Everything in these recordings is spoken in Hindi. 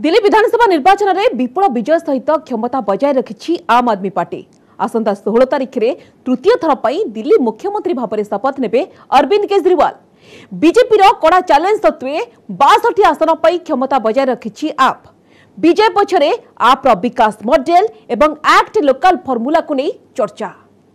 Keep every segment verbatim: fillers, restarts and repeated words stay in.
दिल्ली विधानसभा निर्वाचन में विपुल विजय सहित क्षमता बजाय रखी आम आदमी पार्टी। आसंता षोह तारिख में तृतीय थर पर दिल्ली मुख्यमंत्री भाव में शपथ नेबे अरविंद केजरीवाल। बीजेपी कड़ा चैलेंज सत्वे बासठ आसन पर क्षमता बजाय रखी आप। विजय पछरे आप विकास मॉडल एवं एक्ट लोकल फॉर्मूला को नहीं चर्चा।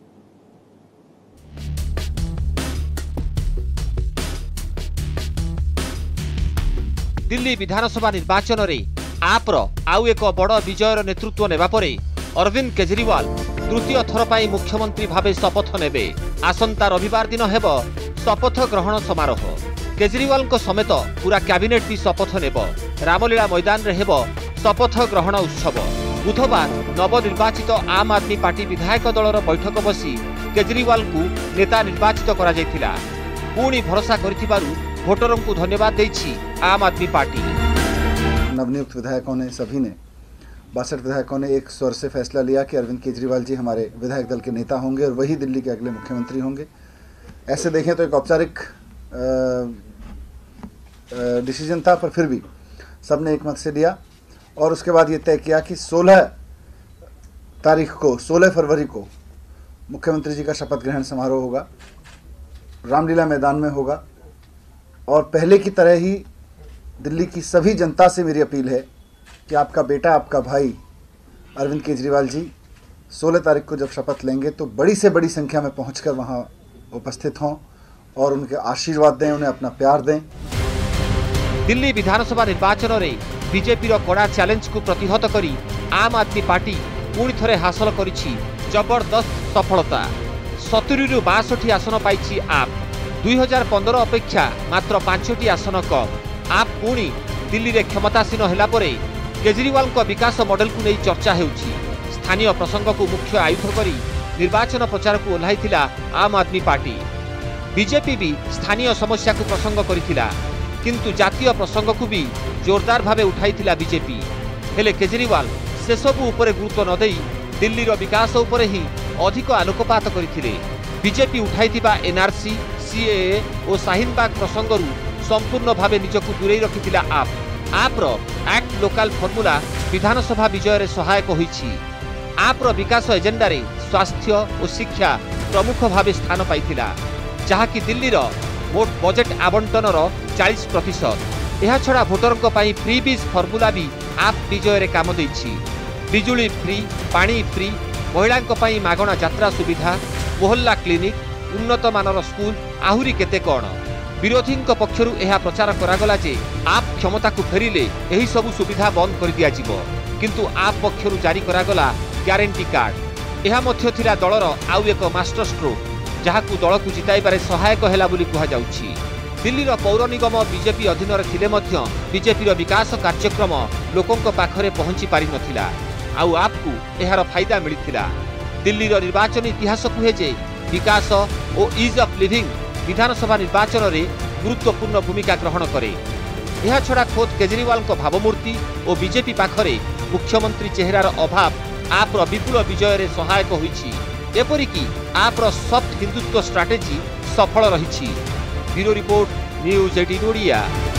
दिल्ली विधानसभा निर्वाचन में आप्र आउ एक बड़ विजयर नेतृत्व नेबा परे अरविंद केजरीवाल तृतीय थर पर मुख्यमंत्री भावे शपथ नेबे। आसंता रविवार दिन हेब शपथ ग्रहण समारोह। केजरीवाल को समेत पूरा कैबिनेट भी शपथ नेब। रामलीला मैदान रे हेब शपथ ग्रहण उत्सव। बुधवार नवनिर्वाचित आम आदमी पार्टी विधायक दलर बैठक बसी केजरीवाल को नेता निर्वाचित करा जायतिला। पुणी भरोसा करिथिबारु वोटरों को धन्यवाद देछि आम आदमी पार्टी। नवनियुक्त विधायकों ने सभी ने बासठ विधायकों ने एक स्वर से फैसला लिया कि अरविंद केजरीवाल जी हमारे विधायक दल के नेता होंगे और वही दिल्ली के अगले मुख्यमंत्री होंगे। ऐसे देखें तो एक औपचारिक डिसीजन था, पर फिर भी सबने एक मत से दिया और उसके बाद ये तय किया कि सोलह तारीख को सोलह फरवरी को मुख्यमंत्री जी का शपथ ग्रहण समारोह होगा, रामलीला मैदान में होगा। और पहले की तरह ही दिल्ली की सभी जनता से मेरी अपील है कि आपका बेटा, आपका भाई अरविंद केजरीवाल जी सोलह तारीख को जब शपथ लेंगे तो बड़ी से बड़ी संख्या में पहुंचकर वहां उपस्थित हों और उनके आशीर्वाद दें, उन्हें अपना प्यार दें। दिल्ली विधानसभा निर्वाचन में बीजेपी कड़ा चैलेंज को प्रतिहत करी आम आदमी पार्टी पुणी थरे हासिल करिछि जबरदस्त सफलता। सतुरी रु बासठ आसन पाइछि आप। दुई हजार पंद्रह अपेक्षा मात्र पांचटी आसन कम। आप पुणी दिल्ली रे क्षमतासीन होला परे केजरीवाल को विकास मॉडल को नहीं चर्चा हेउछि। स्थानीय प्रसंग को मुख्य आयुध करी निर्वाचन प्रचार को ओह्लाइथिला आम आदमी पार्टी। बीजेपी भी स्थानीय समस्या को प्रसंग करिथिला, किंतु जातीय प्रसंग को भी जोरदार भावे उठाइथिला बीजेपी। हेले केजरीवाल से सब उपरे गुरुत्व न देई दिल्ली रो विकास उपरे ही अधिक आलोकपात करिथिले। बीजेपी उठाइथिबा एनआरसी, सीएए और शाहीनबाग प्रसंगरू संपूर्ण भावे निजक दूरे रखिथिला आप। आप्र एक्ट लोकल फॉर्मूला विधानसभा विजय रे सहायक होईछि। आप्र विकास एजेंडा रे स्वास्थ्य और शिक्षा प्रमुख भावे स्थान पाइथिला, जहाँकि दिल्ली रो मोट बजेट आवंटन चालीस प्रतिशत। यह छड़ा भोटरों पाई फ्री बीज फॉर्मूला भी आप विजय रे काम देछि। बिजुली फ्री, पानी फ्री, महिला मागणा यात्रा सुविधा, मोहल्ला क्लिनिक, उन्नत मानर स्कूल, आहुरी केते कौन। विरोधी पक्षरु यह प्रचार करागला जे आप क्षमता को फेरिले यही सबु सुविधा बंद कर दिया जिवो, किंतु आप पक्षरु जारी करागला ग्यारंटी कार्ड। यह मध्य थिला दलर आउ एक मास्टर स्ट्रोक, जहाकु दल को जिताइबारे सहायक हैला बोली कहा जाउछि। दिल्लीर पौर निगम बीजेपी अधीन रे थिले मध्य बीजेपी विकास कार्यक्रम लोकंक पाखरे पहुंची पारि नथिला। आउ आपको एहार फायदा मिलिथिला। दिल्लीर निर्वाचन इतिहास कुहे जे विकास और इज ऑफ लिविंग विधानसभा निर्वाचन में गुरुत्वपूर्ण भूमिका ग्रहण करे। यह छड़ा खोद केजरीवाल को भावमूर्ति और बीजेपी पाखरे मुख्यमंत्री चेहरार अभाव आप्र विपुल विजय रे सहायक होईछि। एपरिकी आप्र सॉफ्ट हिंदुत्व स्ट्राटेजी सफल रहिछि। Bureau report, news eighteen Odia.